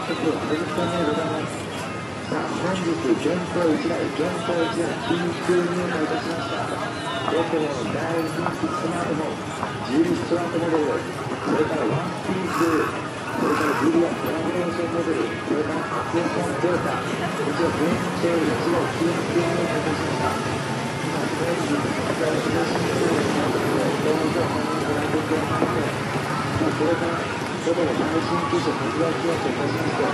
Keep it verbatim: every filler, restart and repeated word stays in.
速はちじゅっぷんめでございます。さあ、本日現行いちだい、現行いちだい、緊急入荷いたしました。ドコモの大人気スマートフォン、G スマートモデル、それからワンピース、それからジュリアコラボレーションモデル、それからアクションデータ、こちら限定いちだい緊急入荷いたしました。今、大事に使われている新製品なので、どうぞご覧くださいませ。それから、それから最新機種発売記念といたしまして、